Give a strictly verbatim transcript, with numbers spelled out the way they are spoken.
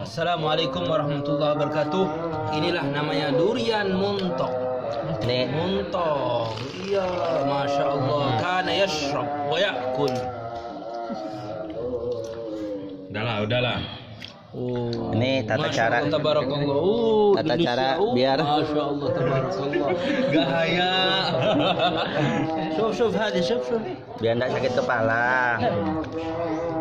Assalamualaikum warahmatullahi wabarakatuh. Inilah namanya durian muntok. Nih, Muntok. Iya, masya Allah. Kana yashrab wa yakul. Udahlah, udahlah. Oh, Ini tata Masya cara- Allah, tabarakallah. Oh, tata Indonesia. cara Oh, biar- Masya Allah, tabarakallah. Gaya. Shuf, shuf, hadi, shuf, shuf. biar enggak sakit kepala.